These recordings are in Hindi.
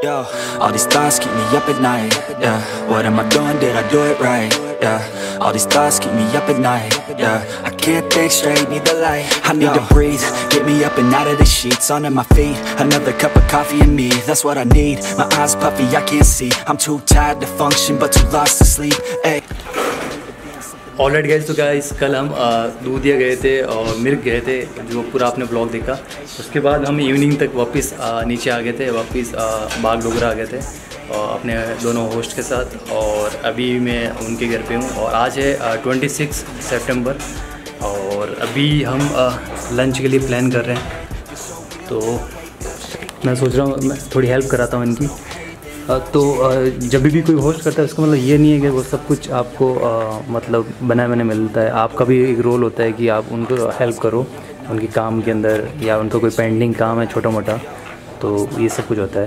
Yo, all these thoughts keep me up at night. Yeah, what am I doing? Did I do it right? Yeah, all these thoughts keep me up at night. Yeah, I can't think straight, need the light. I need to breathe, get me up and out of the sheets. Onto my feet, another cup of coffee and me. That's what I need, my eyes puffy, I can't see. I'm too tired to function, but too lost to sleep. Ay. Alright guys, तो गाइस कल हम दूधिया गए थे और मिर्ग गए थे, जो पूरा आपने ब्लॉग देखा। उसके बाद हम इवनिंग तक वापस नीचे आ गए थे, वापस बाग डोगरा आ गए थे और अपने दोनों होस्ट के साथ। और अभी मैं उनके घर पे हूँ और आज है 26 सितंबर और अभी हम लंच के लिए प्लान कर रहे हैं। तो मैं सोच रहा हूँ मैं थोड़ी हेल्प कराता हूँ इनकी। तो जब भी कोई होस्ट करता है उसका मतलब ये नहीं है कि वो सब कुछ आपको मतलब बनाए बने मिलता है। आपका भी एक रोल होता है कि आप उनको हेल्प करो उनके काम के अंदर, या उनका कोई पेंडिंग काम है छोटा मोटा, तो ये सब कुछ होता है।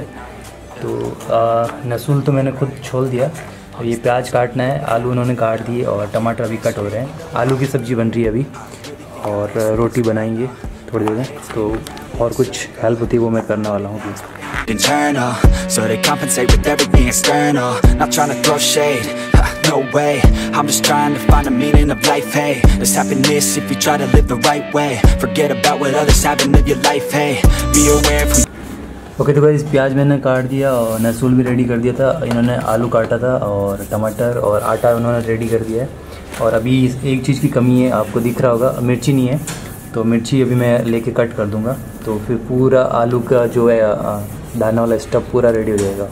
तो नसूल तो मैंने खुद छोल दिया और ये प्याज काटना है, आलू उन्होंने काट दिए और टमाटर अभी कट हो रहे हैं। आलू की सब्ज़ी बन रही है अभी और रोटी बनाएंगे थोड़ी देर में। तो और कुछ हेल्प होती है वो मैं करने वाला हूँ अभी। Internal, so they compensate with everything external. Not trying to throw shade, no way. I'm just trying to find the meaning of life. Hey, there's happiness if you try to live the right way. Forget about what others have and live your life. Hey, be aware of who. Okay, तो गाइस प्याज मैंने काट दिया और नसूल भी रेडी कर दिया था। इन्होंने आलू काटा था और टमाटर और आटा उन्होंने रेडी कर दिया है। और अभी एक चीज़ की कमी है, आपको दिख रहा होगा, मिर्ची नहीं है। तो मिर्ची अभी मैं लेके कट कर दूंगा, तो फिर पूरा आलू का जो है दाना वाला स्टफ पूरा रेडी हो जाएगा।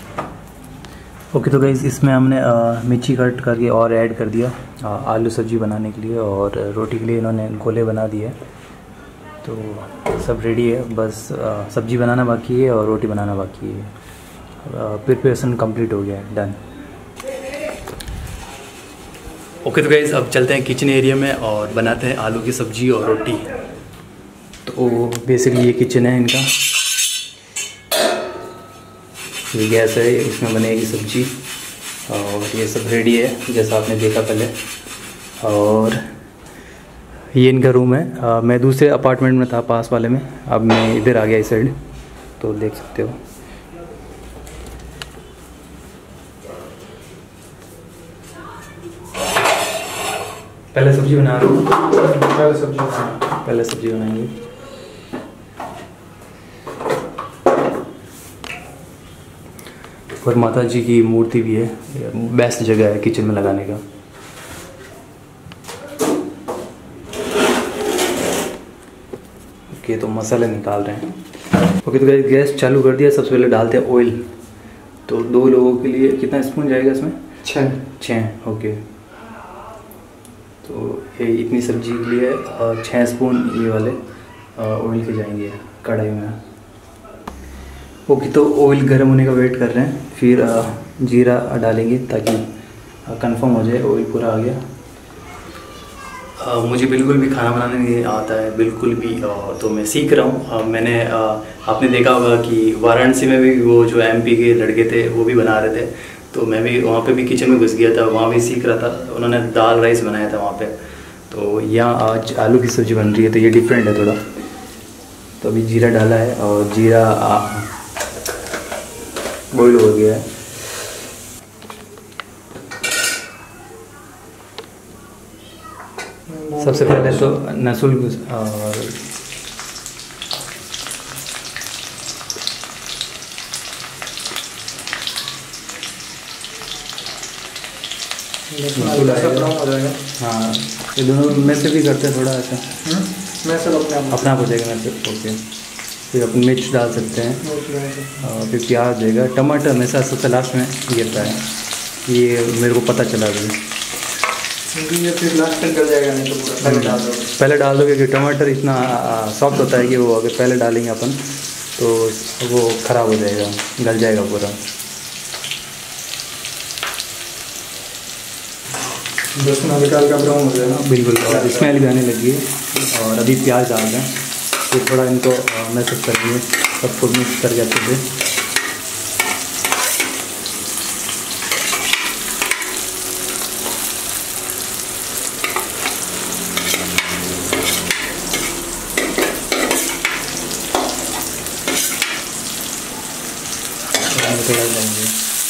ओके, तो गाइस इसमें हमने मिर्ची कट करके और ऐड कर दिया आलू सब्जी बनाने के लिए, और रोटी के लिए इन्होंने गोले बना दिए। तो सब रेडी है, बस सब्जी बनाना बाकी है और रोटी बनाना बाकी है। प्रिपरेशन कंप्लीट हो गया है, डन। ओके, तो गाइस अब चलते हैं किचन एरिया में और बनाते हैं आलू की सब्ज़ी और रोटी। तो बेसिकली ये किचन है इनका, ये गैस है, इसमें बनेगी सब्ज़ी और ये सब रेडी है जैसा आपने देखा पहले। और ये इनका रूम है। मैं दूसरे अपार्टमेंट में था पास वाले में, अब मैं इधर आ गया इस साइड, तो देख सकते हो। पहले सब्जी बना रहा हूँ, पहले सब्जी बनाएंगे। और माता जी की मूर्ति भी है, बेस्ट जगह है किचन में लगाने का। ओके, तो मसाले निकाल रहे हैं। ओके, तो गैस चालू कर दिया। सबसे पहले डालते हैं ऑयल। तो 2 लोगों के लिए कितना स्पून जाएगा इसमें? 6। ओके, तो ये इतनी सब्जी के लिए 6 स्पून ये वाले ऑयल के जाएंगे कढ़ाई में। ओके, तो ऑयल गर्म होने का वेट कर रहे हैं, फिर जीरा डालेंगे ताकि कंफर्म हो जाए ऑयल पूरा आ गया। मुझे बिल्कुल भी खाना बनाने नहीं आता है, बिल्कुल भी। तो मैं सीख रहा हूँ। मैंने आपने देखा होगा कि वाराणसी में भी वो जो MP के लड़के थे वो भी बना रहे थे, तो मैं भी वहाँ पे भी किचन में घुस गया था, वहाँ भी सीख रहा था। उन्होंने दाल राइस बनाया था वहाँ पे। तो यहाँ आज आलू की सब्ज़ी बन रही है, तो ये डिफरेंट है थोड़ा। तो अभी जीरा डाला है और जीरा बॉईल हो गया है। सबसे पहले तो नसूल और हाँ, ये दोनों में से भी करते हैं थोड़ा ऐसा। मैं सब अपना आप हो जाएगा मैं से। ओके, फिर अपन मिर्च डाल सकते हैं और फिर प्याज देगा। टमाटर हमेशा सबसे लास्ट में गिरता है, ये मेरे को पता चला अभी। ये फिर लास्ट में गल जाएगा, नहीं तो पूरा पहले डाल दोगे कि टमाटर इतना सॉफ्ट होता है कि वो अगर पहले डालेंगे अपन तो वो ख़राब हो जाएगा, गल जाएगा पूरा। बस हल्का हल्का ब्राउन हो जाएगा बिल्कुल, और स्मेल भी आने लगी है। और अभी प्याज डाल दें, फिर थोड़ा इनको मैशअप करेंगे, सबको मिक्स करके अच्छे से। थोड़ा डालेंगे।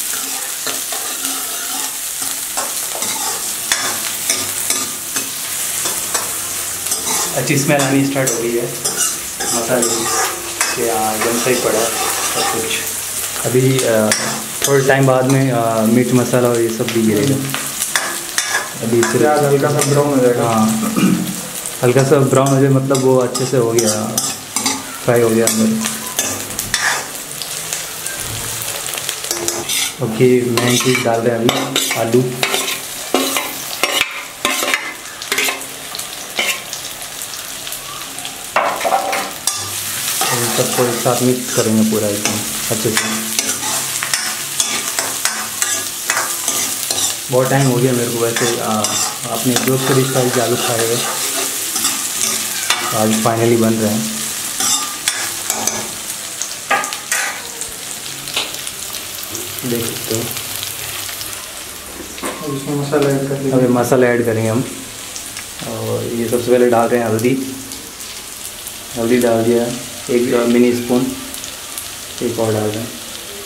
अच्छी स्मेल आनी स्टार्ट हो गई है मसाले की कि एकदम सही पड़ा सब कुछ। अभी थोड़े टाइम बाद में मिर्च मसाला और ये सब भी गिरेगा। अभी प्याज हल्का सा ब्राउन हो जाएगा। हाँ, हल्का सा ब्राउन हो जाए, मतलब वो अच्छे से हो गया, फ्राई हो गया अंदर। ओके, मेन चीज़ डाल रहे हैं अभी आलू। सबको एक साथ मिक्स करेंगे पूरा एकदम अच्छे से। बहुत टाइम हो गया मेरे को वैसे आपने ग्रोसरी स्टाइल के आलू खाए हुए, आज फाइनली बन रहे हैं। देख सकते हो। इसमें मसाला ऐड कर अभी मसाला ऐड करेंगे हम, और ये सबसे पहले डाल रहे हैं हल्दी। हल्दी डाल दिया 1 मिनी स्पून, एक और डाल रहे हैं।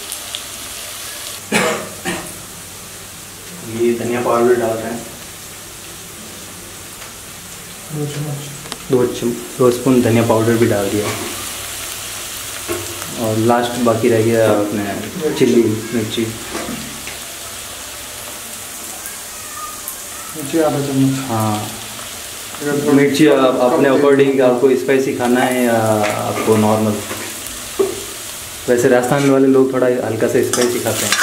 ये धनिया पाउडर डाल रहे हैं 2 स्पून धनिया पाउडर भी डाल दिया। और लास्ट बाकी रह गया अपने चिल्ली मिर्ची आधा चम्मच। हाँ, मिर्ची आप अपने अकॉर्डिंग, आपको स्पाइसी खाना है या आपको नॉर्मल। वैसे राजस्थान वाले लोग थोड़ा हल्का सा स्पाइसी खाते हैं।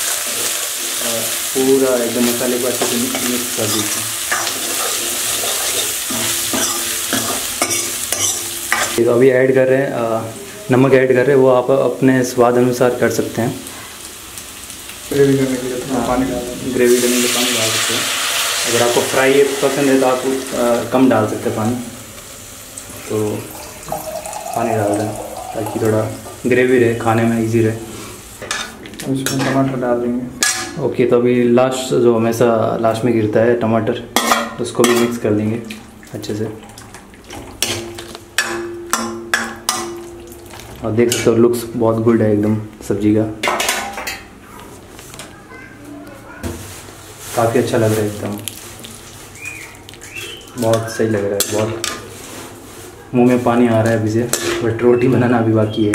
पूरा एकदम मसाले को अच्छे से मिक्स कर दीजिए। तो अभी ऐड कर रहे हैं नमक ऐड कर रहे हैं, वो आप अपने स्वाद अनुसार कर सकते हैं। ग्रेवी करने के लिए थोड़ा पानी डाल दें। ग्रेवी करने के लिए पानी डाल सकते हैं। अगर आपको फ्राई पसंद है तो आप कम डाल सकते हैं पानी, तो पानी डाल दें ताकि थोड़ा ग्रेवी रहे, खाने में इजी रहे। इसमें टमाटर डाल देंगे। ओके, तो अभी लास्ट जो हमेशा लास्ट में गिरता है टमाटर, उसको भी मिक्स कर देंगे अच्छे से। और देख सकते हो लुक्स बहुत गुड है एकदम सब्जी का, काफ़ी अच्छा लग रहा है एकदम, बहुत सही लग रहा है। बहुत मुंह में पानी आ रहा है अभी से, बट रोटी बनाना अभी बाकी है।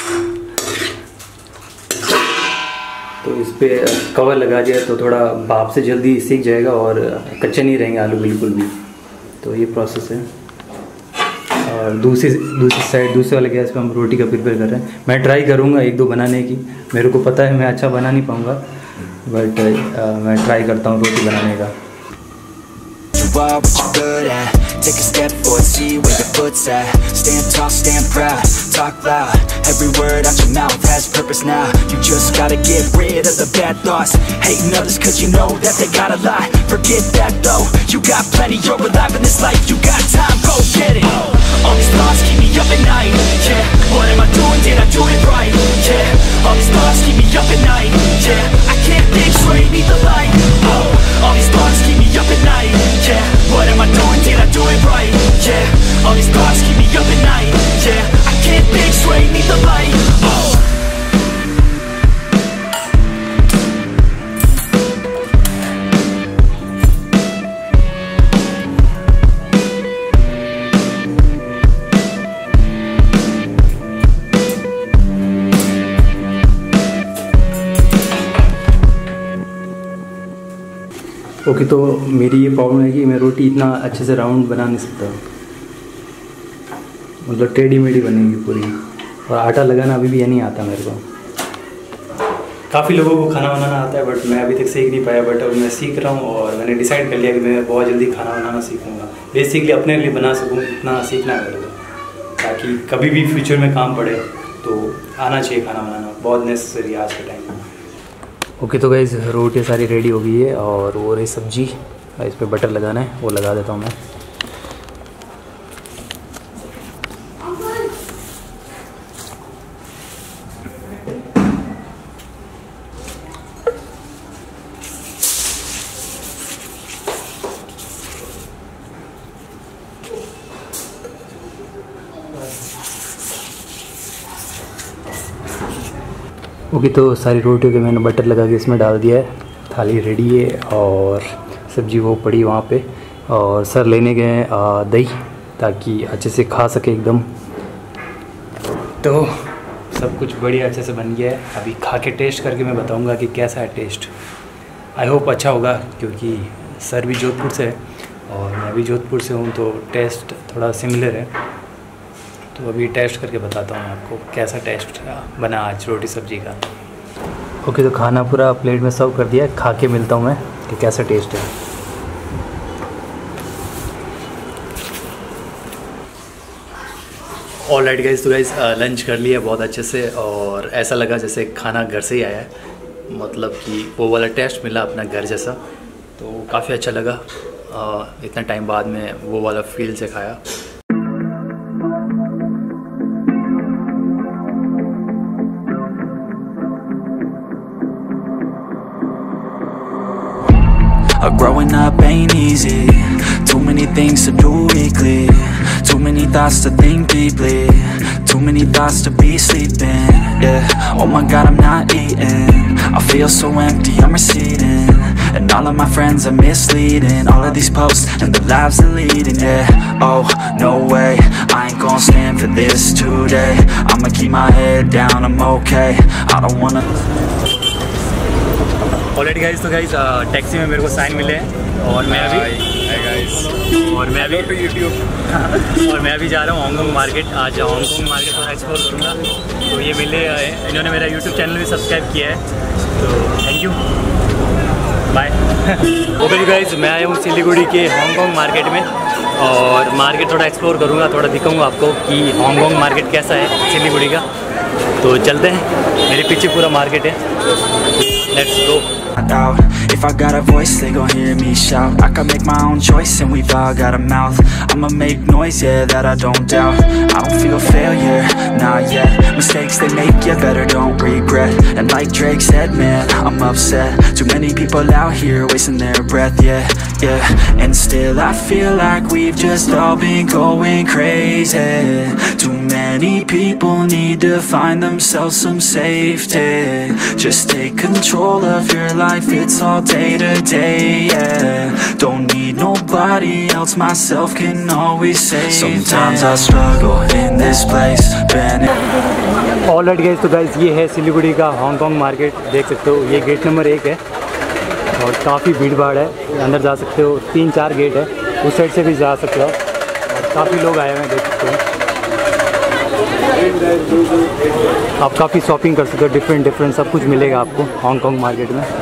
तो इस पर कवर लगा दिया तो थोड़ा भाप से जल्दी सीख जाएगा और कच्चे नहीं रहेंगे आलू बिल्कुल भी। तो ये प्रोसेस है। और दूसरी साइड, दूसरे वाले गैस पे हम रोटी का प्रिपेयर कर रहे हैं। मैं ट्राई करूँगा 1-2 बनाने की। मेरे को पता है मैं अच्छा बना नहीं पाऊँगा, बट मैं ट्राई करता हूँ रोटी बनाने का। You are what you're good at. Take a step forward, see where your foot's at. Stand tall, stand proud, talk loud. Every word out your mouth has purpose now. You just gotta get rid of the bad thoughts. Hating others cause you know that they got a lie. Forget that though, you got plenty, you're alive in this life. You got time, go get it. All these thoughts keep me up at night. Yeah, what am I doing, did I do it right? Yeah, all these thoughts keep me up at night. Yeah, I can't think straight, need the light. Oh, all these thoughts keep me up at night. Yeah, what am I doing, did I do it right? Yeah, all these thoughts keep me up at night. Yeah, I can't think straight, need the light. Oh. Okay, तो मेरी ये प्रॉब्लम है कि मैं रोटी इतना अच्छे से राउंड बना नहीं सकता, मतलब टेढ़ी मेढ़ी बनेगी पूरी। और आटा लगाना अभी भी ये नहीं आता मेरे को। काफ़ी लोगों को खाना बनाना आता है, बट मैं अभी तक सीख नहीं पाया। बट अब मैं सीख रहा हूँ और मैंने डिसाइड कर लिया कि मैं बहुत जल्दी खाना बनाना सीखूँगा। बेसिकली अपने लिए बना सकूँ इतना सीखना है मेरे को, ताकि कभी भी फ्यूचर में काम पड़े तो आना चाहिए खाना बनाना, बहुत नेसेसरी आज के टाइम में। ओके, तो गाइस रोटी सारी रेडी हो गई है और वो रही सब्जी। इस पर बटर लगाना है, वो लगा देता हूँ मैं। ओके, तो सारी रोटियों के मैंने बटर लगा के इसमें डाल दिया है। थाली रेडी है और सब्जी वो पड़ी वहाँ पे। और सर लेने गए हैं दही ताकि अच्छे से खा सके एकदम। तो सब कुछ बढ़िया अच्छे से बन गया है। अभी खा के टेस्ट करके मैं बताऊँगा कि कैसा है टेस्ट। आई होप अच्छा होगा, क्योंकि सर भी जोधपुर से है और मैं भी जोधपुर से हूँ, तो टेस्ट थोड़ा सिमिलर है। तो अभी टेस्ट करके बताता हूँ आपको कैसा टेस्ट बना आज रोटी सब्जी का। ओके, तो खाना पूरा प्लेट में सर्व कर दिया है। खा के मिलता हूँ मैं कि कैसा टेस्ट है। ऑलराइट गाइस, तो गाइस लंच कर लिया बहुत अच्छे से और ऐसा लगा जैसे खाना घर से ही आया है। मतलब कि वो वाला टेस्ट मिला अपना घर जैसा, तो काफ़ी अच्छा लगा। इतना टाइम बाद में वो वाला फील से खाया। Growing up ain't easy. Too many things to do weekly. Too many thoughts to think deeply. Too many thoughts to be sleeping. Yeah. Oh my God, I'm not eating. I feel so empty, I'm receding. And all of my friends are misleading. All of these posts and the lives they're leading. Yeah. Oh no way, I ain't gonna stand for this today. I'ma keep my head down, I'm okay. I don't wanna. Already guys, तो गाइस टैक्सी में मेरे को साइन मिले हैं और मैं अभी जा रहा हूँ हांगकांग मार्केट। आज हांगकांग मार्केट थोड़ा एक्सप्लोर करूँगा। तो ये मिले, इन्होंने मेरा यूट्यूब चैनल भी सब्सक्राइब किया है, तो thank you, bye. Okay guys, मैं आया हूँ सिलीगुड़ी के हांगकांग मार्केट में और मार्केट थोड़ा एक्सप्लोर करूँगा, थोड़ा दिखाऊँगा आपको कि हांगकांग मार्केट कैसा है सिलीगुड़ी का। तो चलते हैं, मेरे पीछे पूरा मार्केट है, let's go. If I got a voice, they gon' hear me shout. I can make my own choice and we've all got a mouth. I'ma make noise, yeah, that I don't doubt. I don't feel failure, not yet. Mistakes they make, you better don't regret. And like Drake said, man, I'm upset. Too many people out here wasting their breath, yeah, yeah. And still I feel like we've just all been going crazy. Too many people need to find themselves some safety. Just take control of your life, it's all day to day, yeah. Don't need nobody else, myself can always save. Sometimes I struggle in this place. Alright guys, तो गाइस ये है सिलीगुड़ी का हांगकांग मार्केट, देख सकते हो। ये गेट नंबर 1 है और काफ़ी भीड़ भाड़ है, अंदर जा सकते हो। 3-4 गेट है, उस साइड से भी जा सकते हो और काफ़ी लोग आए हुए हैं, देख सकते हो। आप काफ़ी शॉपिंग कर सकते हो, डिफरेंट सब कुछ मिलेगा आपको हांगकांग मार्केट में।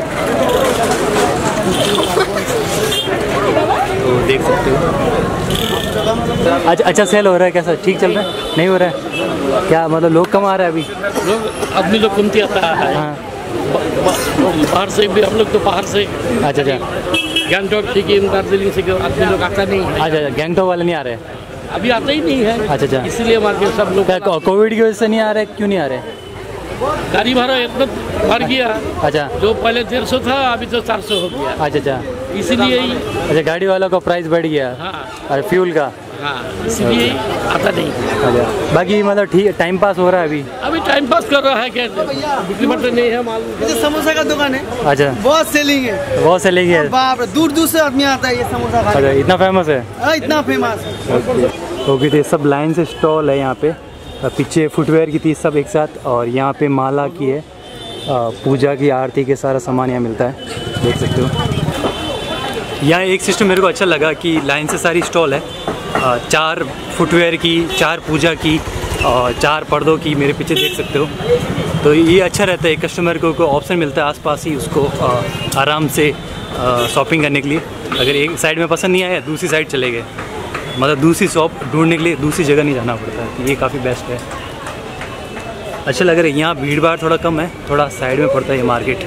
तो देख सकते हो। अच्छा सेल हो रहा है, कैसा ठीक चल रहा है? नहीं हो रहा है क्या? मतलब लोग कम आ रहे हैं अभी? लोग आदमी लोग कमती आता है। हाँ। बाहर से भी, हम लोग तो बाहर से। अच्छा, गैंगटॉक, सिक्किम, दार्जिलिंग से आदमी लोग आता नहीं है। अच्छा, गैंगटॉक वाले नहीं आ रहे अभी? आते ही नहीं है। अच्छा, इसलिए मार्केट सब लोग कोविड की वजह से नहीं आ रहे? क्यों नहीं आ रहे? गाड़ी भाड़ा इतना बढ़ गया। अच्छा, जो पहले 150 था अभी तो 400 हो गया। अच्छा, इसीलिए ही। अच्छा, गाड़ी वालों का प्राइस बढ़ गया। हाँ। अरे फ्यूल का। हाँ, इसलिए आता नहीं। अच्छा, बाकी मतलब ठीक टाइम पास हो रहा है अभी टाइम पास कर रहा है। क्या बिक्री बढ़ते नहीं है माल। समोसा का दुकान है। अच्छा, बहुत सेलिंग है। बाप रे, दूर दूर से आदमी आता है ये समोसा खाने। अच्छा, इतना फेमस है? इतना फेमस है। ओके, तो सब लाइन से स्टॉल है यहाँ पे। पीछे फुटवेयर की थी सब एक साथ, और यहाँ पे माला की है, पूजा की आरती के सारा सामान यहाँ मिलता है, देख सकते हो। यहाँ एक सिस्टम मेरे को अच्छा लगा कि लाइन से सारी स्टॉल है, 4 फुटवेयर की, 4 पूजा की और 4 पर्दों की, मेरे पीछे देख सकते हो। तो ये अच्छा रहता है, कस्टमर को ऑप्शन मिलता है आसपास ही उसको आराम से शॉपिंग करने के लिए। अगर एक साइड में पसंद नहीं आया दूसरी साइड चले गए, मतलब दूसरी शॉप ढूंढने के लिए दूसरी जगह नहीं जाना पड़ता है। ये काफ़ी बेस्ट है, अच्छा लग रहा है। यहाँ भीड़ भाड़ थोड़ा कम है, थोड़ा साइड में पड़ता है ये मार्केट।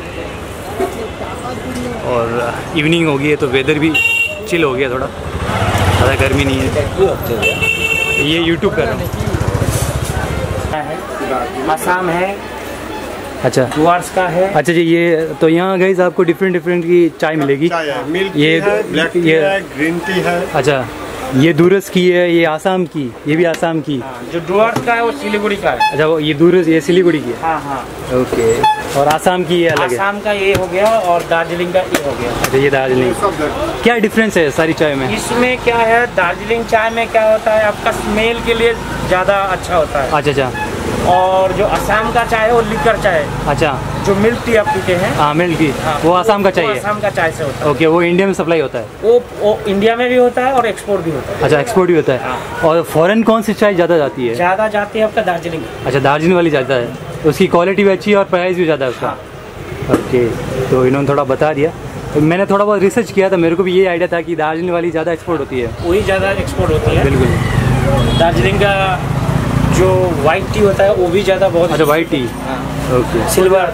और इवनिंग हो गई है तो वेदर भी चिल हो गया, थोड़ा ज़्यादा गर्मी नहीं है। ये यूट्यूब कर रहा हूँ। आसाम है, अच्छा, डुआर्स का है। अच्छा जी, ये तो यहाँ गाइस आपको डिफरेंट की चाय मिलेगी। मिल्क ये है, ब्लैक टी है, ग्रीन टी है। अच्छा, ये दूरस की है, ये आसाम की, ये भी आसाम की। जो डुअर्स का है वो सिलीगुड़ी का है। अच्छा, वो ये दूरस ये सिलीगुड़ी की है। हाँ हाँ। ओके, और आसाम की ये अलग है। आसाम का ये हो गया और दार्जिलिंग का ये हो गया। अच्छा, ये दार्जिलिंग। क्या डिफरेंस है सारी चाय में? इसमें क्या है, दार्जिलिंग चाय में क्या होता है, आपका स्मेल के लिए ज़्यादा अच्छा होता है। अच्छा अच्छा। और जो असम का चाय है वो लिकर चाय है। अच्छा, जो मिल्क टी आप पीते हैं। हाँ, मिल्क टी, हाँ, वो आसाम का चाहिए। असम का चाय से होता है। ओके, वो इंडिया में सप्लाई होता है? वो इंडिया में भी होता है और एक्सपोर्ट भी होता है। अच्छा, एक्सपोर्ट भी होता है। हाँ। और फॉरेन कौन सी चाय ज़्यादा जाती है? ज़्यादा जाती है आपका दार्जिलिंग। अच्छा, दार्जिलिंग वाली ज़्यादा है, उसकी क्वालिटी भी अच्छी है और प्राइस भी ज़्यादा है उसका। ओके, तो इन्होंने थोड़ा बता दिया। तो मैंने थोड़ा बहुत रिसर्च किया था, मेरे को भी ये आइडिया था कि दार्जिलिंग वाली ज़्यादा एक्सपोर्ट होती है। वही ज़्यादा एक्सपोर्ट होती है। बिल्कुल। दार्जिलिंग का जो वाइट टी होता है वो भी ज़्यादा बहुत। अच्छा, वाइट टी। Okay, silver.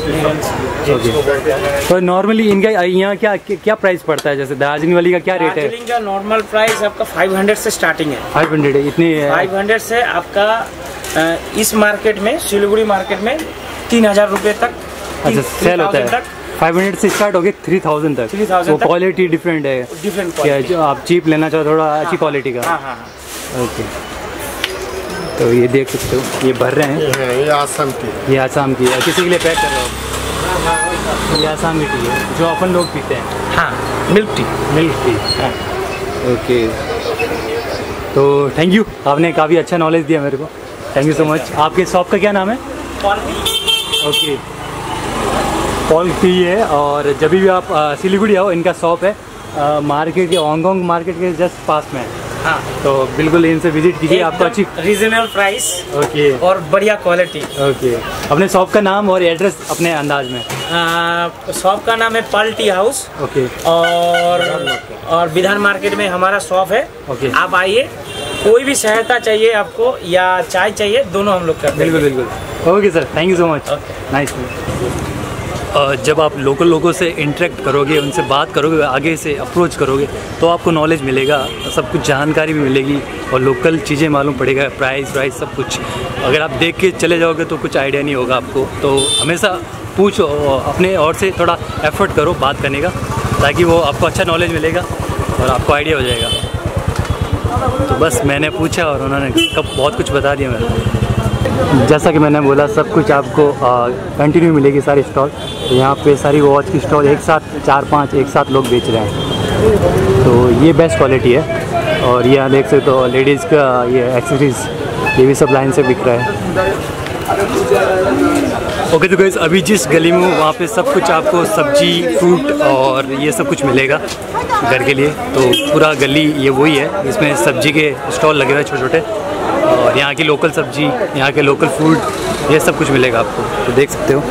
तो नॉर्मली इनका यहाँ क्या क्या प्राइस पड़ता है? जैसे दार्जिलिंग वाली का क्या रेट है? दार्जिलिंग का नॉर्मल प्राइस आपका 500 से स्टार्टिंग है। 500 है इतनी? 500 से आपका इस मार्केट में, सिलीगुड़ी मार्केट में 3000 रुपये तक। अच्छा, सेल होता है। 500 से स्टार्ट हो गया 3000 तक। 3000 वो तक। क्वालिटी डिफरेंट है। डिफरेंट क्या क्वालिटी। जो आप चीप लेना चाहो, थोड़ा अच्छी क्वालिटी का। हाँ हाँ। ओके, तो ये देख सकते हो, ये भर रहे हैं। ये आसाम की। ये आसाम की है, किसी के लिए पैक कर रहे हो? ये आसाम की टी है जो अपन लोग पीते हैं। हाँ, milk tea. Milk tea. Okay, तो थैंक यू, आपने काफ़ी अच्छा नॉलेज दिया मेरे को। Thank you so much. आपके शॉप का क्या नाम है? ओके, पॉल टी है। और जब भी आप सिलीगुड़ी आओ, इनका शॉप है मार्केट के, हांगकांग मार्केट के जस्ट पास में है। हाँ, तो बिल्कुल इनसे विजिट कीजिए, आपको अच्छी रीजनेबल प्राइस। ओके, और बढ़िया क्वालिटी। ओके, अपने शॉप का नाम और एड्रेस अपने अंदाज में। शॉप का नाम है पर्ल टी हाउस। ओके, और विधान मार्केट में हमारा शॉप है। ओके। आप आइए, कोई भी सहायता चाहिए आपको या चाय चाहिए, दोनों हम लोग करते हैं। बिल्कुल बिल्कुल। Okay sir, thank you so much. Nice. जब आप लोकल लोगों से इंटरेक्ट करोगे, उनसे बात करोगे, आगे से अप्रोच करोगे, तो आपको नॉलेज मिलेगा, सब कुछ जानकारी भी मिलेगी और लोकल चीज़ें मालूम पड़ेगा, प्राइस सब कुछ। अगर आप देख के चले जाओगे तो कुछ आइडिया नहीं होगा आपको। तो हमेशा पूछो, अपने और से थोड़ा एफर्ट करो बात करने का, ताकि वो आपको अच्छा नॉलेज मिलेगा और आपको आइडिया हो जाएगा। तो बस मैंने पूछा और उन्होंने बहुत कुछ बता दिया मेरे को। जैसा कि मैंने बोला, सब कुछ आपको कंटिन्यू मिलेगी सारी स्टॉल। तो यहाँ पे सारी वॉच की स्टॉल एक साथ 4-5 एक साथ लोग बेच रहे हैं, तो ये बेस्ट क्वालिटी है। और यहाँ देख सकते हो लेडीज़ का ये एक्सेसरीज, ये भी सब लाइन से बिक रहा है। ओके, तो गाइस अभी जिस गली में हूँ वहाँ पे सब कुछ आपको सब्जी, फ्रूट और ये सब कुछ मिलेगा घर के लिए। तो पूरा गली ये वही है, इसमें सब्जी के स्टॉल लगे हुए हैं छोटे छोटे, और यहाँ की लोकल सब्जी, यहाँ के लोकल फूड, ये सब कुछ मिलेगा आपको। तो देख सकते हो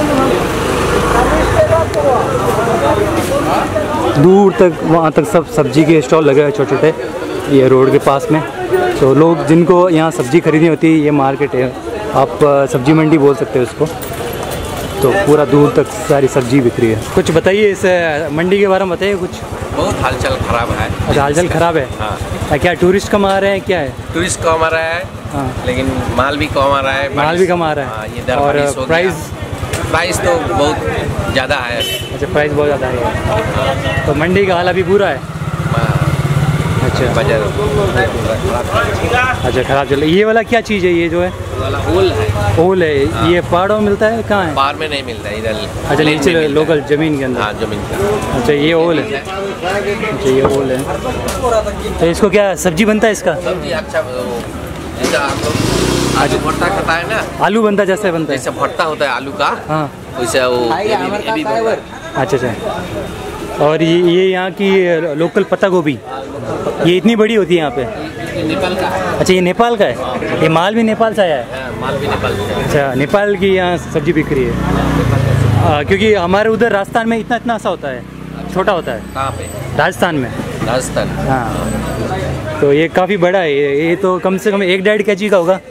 दूर तक, वहाँ तक सब सब्जी के स्टॉल लगे हुए छोटे छोटे, ये रोड के पास में। तो लोग जिनको यहाँ सब्जी खरीदनी होती है, ये मार्केट है, आप सब्जी मंडी बोल सकते हो इसको। तो पूरा दूर तक सारी सब्जी बिक रही है। कुछ बताइए इस मंडी के बारे में, बताइए कुछ। बहुत हालचाल खराब है। अच्छा, हालचाल खराब है। हाँ। क्या टूरिस्ट कम आ रहे हैं, क्या है? टूरिस्ट कम आ रहा है। हाँ। लेकिन माल भी कम आ रहा है। माल भी कम आ रहा है। हाँ, ये और प्राइस तो बहुत ज़्यादा है। अच्छा, प्राइस बहुत ज़्यादा है। तो मंडी का हाल अभी बुरा है। अच्छा, बाजार अच्छा, खराब चल रहा है। ये वाला क्या चीज़ है? ये जो है ओल है। ओल है। हाँ। ये पहाड़ों में मिलता है, कहाँ है? पहाड़ में नहीं मिलता, इधर। अच्छा, नीचे लोकल ज़मीन के अंदर। हाँ, ज़मीन का। अच्छा, ये ओल है। अच्छा, ये ओल है। तो इसको क्या सब्जी बनता है इसका? सब्जी अच्छा, आप लोग आलू भरता खाता है ना? आलू बनता जैसे बनता है, जैसे भरता होता है आलू का। हाँ, वैसे वो ये भी बनता है। अच्छा अच्छा। और ये यहाँ की लोकल पत्ता गोभी, ये इतनी बड़ी होती है यहाँ पे? नेपाल का है। अच्छा, ये नेपाल का है। ये माल भी नेपाल से आया है? माल भी नेपाल से। अच्छा, नेपाल की यहाँ सब्जी बिक रही है। क्योंकि हमारे उधर राजस्थान में इतना सा होता है, छोटा होता है। कहाँ पे? राजस्थान में। राजस्थान। हाँ, तो ये काफ़ी बड़ा है। ये तो कम से कम 1-1.5 kg का होगा।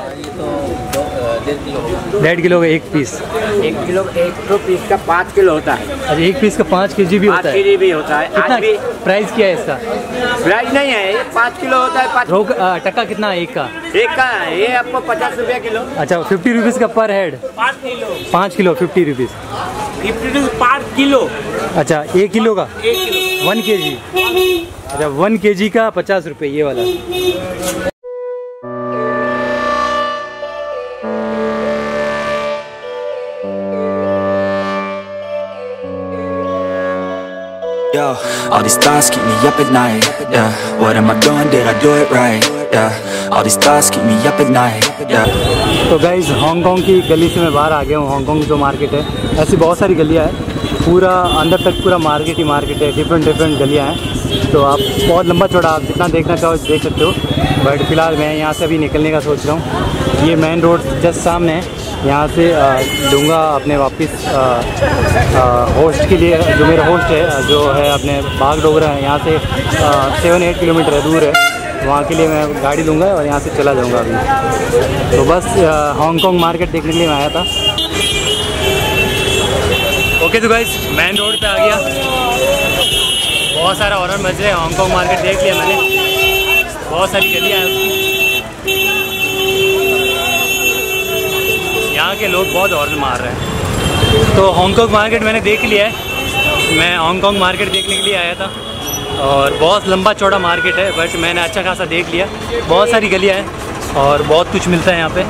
1.5 किलो का एक पीस। 1 किलो, 1 पीस का 5 किलो होता है। अच्छा, एक पीस का 5 kg भी होता है? 5 kg भी होता है। कितना प्राइस क्या है इसका? प्राइस नहीं है, ये 5 किलो होता है। रोक टका कितना है एक का? एक का ये आपको 50 रुपया किलो। अच्छा, 50 रुपीज़ का per head? 5 kilo 50 rupees. 50 rupees 5 kilo. अच्छा, 1 किलो का? 1 किलो 1 kg। अच्छा 1 kg का 50 रुपये ये वाला। Yo, all these thoughts keep me up at night. Yeah, what am I doing? Did I do it right? Yeah, all these thoughts keep me up at night. Yeah. तो गाइज हांगकांग की गली से मैं बाहर आ गया हूँ। हांगकांग जो मार्केट है, ऐसी बहुत सारी गलियाँ हैं, पूरा अंदर तक पूरा मार्केट ही मार्केट है, डिफरेंट गलियाँ हैं। तो आप बहुत लंबा चौड़ा आप जितना देखना चाहो देख सकते हो। बट फिलहाल मैं यहाँ से अभी निकलने का सोच रहा हूँ। ये मेन रोड जस्ट सामने है, यहाँ से लूँगा अपने वापस होस्ट के लिए। जो मेरा होस्ट है जो है अपने बागडोगरा है, यहाँ से 7-8 किलोमीटर दूर है, वहाँ के लिए मैं गाड़ी लूँगा और यहाँ से चला जाऊँगा अभी। तो बस हांगकांग मार्केट देखने के लिए मैं आया था। ओके तो गाइस मेन रोड पे आ गया। बहुत सारा हॉरर मजे है। हांगकांग मार्केट देख लिया मैंने, बहुत सारी गलियाँ हैं। यहाँ के लोग बहुत हॉर्न मार रहे हैं। तो हांगकांग मार्केट मैंने देख लिया है। मैं हांगकांग मार्केट देखने के लिए आया था और बहुत लंबा चौड़ा मार्केट है, बट मैंने अच्छा खासा देख लिया। बहुत सारी गलियाँ हैं और बहुत कुछ मिलता है यहाँ पे।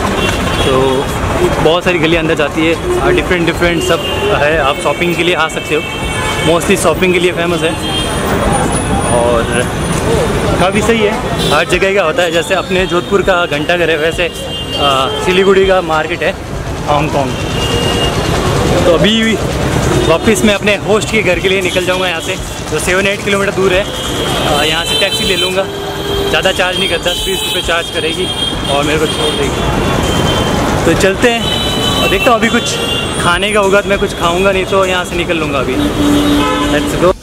तो बहुत सारी गलियाँ अंदर जाती है और डिफरेंट सब है। आप शॉपिंग के लिए आ सकते हो, मोस्टली शॉपिंग के लिए फेमस है और काफ़ी सही है। हर जगह का होता है, जैसे अपने जोधपुर का घंटाघर है, वैसे सिलीगुड़ी का मार्केट है हांगकांग। तो अभी वापस मैं अपने होस्ट के घर के लिए निकल जाऊंगा यहाँ से, जो 7-8 किलोमीटर दूर है। यहाँ से टैक्सी ले लूँगा, ज़्यादा चार्ज नहीं करता, 10-20 रुपये चार्ज करेगी और मेरे को छोड़ देगी। तो चलते हैं और देखता हूँ, अभी कुछ खाने का होगा तो मैं कुछ खाऊँगा, नहीं तो यहाँ से निकल लूँगा अभी। Let's go.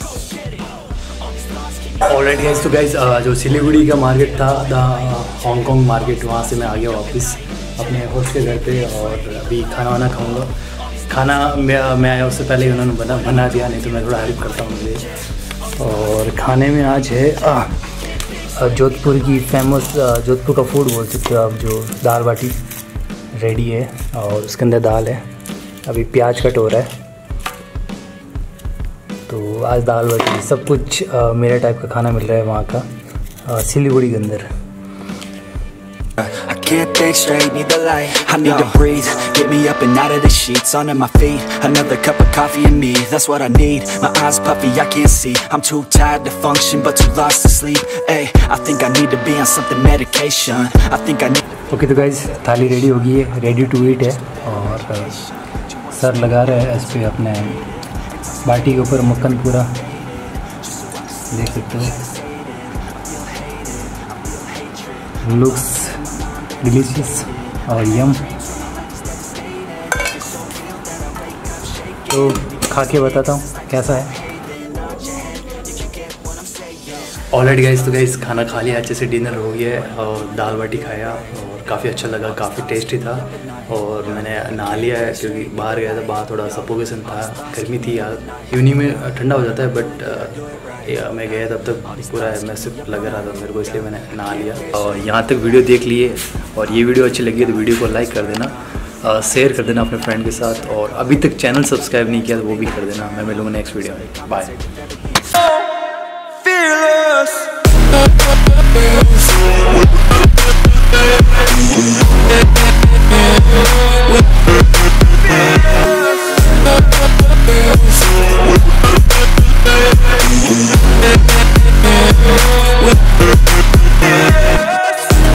ऑलराइट गाइस, तो गाइस जो सिलीगुड़ी का मार्केट था हांगकांग मार्केट, वहाँ से मैं आ गया वापस अपने होस्ट के घर पे और अभी खाना वाना खाऊंगा। खाना मैं आया उससे पहले ही उन्होंने बना दिया, नहीं तो मैं थोड़ा हेल्प करता हूँ मुझे। और खाने में आज है जोधपुर की फेमस, जोधपुर का फूड बोल सकते हो आप, जो दाल बाटी रेडी है और उसके अंदर दाल है। अभी प्याज कट हो रहा है। तो आज दाल बाटी सब कुछ मेरा टाइप का खाना मिल रहा है वहाँ का सिलीगुड़ी के अंदर। I can't think straight, need the light. I need to breathe, get me up and out of the sheets, onto my feet. Another cup of coffee and me, that's what I need. My eyes puffy, I can't see. I'm too tired to function, but too lost to sleep. Hey, I think I need to be on something medication. I think I need. Okay तो गाइज थाली रेडी हो गई है, रेडी टू ईट है। और सर लगा रहे हैं इस पर अपने बाटी के ऊपर मक्खन पूरा, देख सकते हो। लुक्स डिलीशियस और यम। तो खा के बताता हूँ कैसा है। ऑलराइट गाइस, तो गाइस खाना खा लिया, अच्छे से डिनर हो गया और दाल बाटी खाया और काफ़ी अच्छा लगा, काफ़ी टेस्टी था। और मैंने नहा लिया है क्योंकि बाहर गया था, बाहर थोड़ा सफोकेशन था, गर्मी थी यार। इवनिंग में ठंडा हो जाता है, बट मैं गया तब तक पूरा मैसिव लग रहा था मेरे को, इसलिए मैंने नहा लिया। और यहाँ तक वीडियो देख लिए और ये वीडियो अच्छी लगी तो वीडियो को लाइक कर देना, शेयर कर देना अपने फ्रेंड के साथ, और अभी तक चैनल सब्सक्राइब नहीं किया तो वो भी कर देना। मैं मिलूँगा नेक्स्ट वीडियो में। बाय।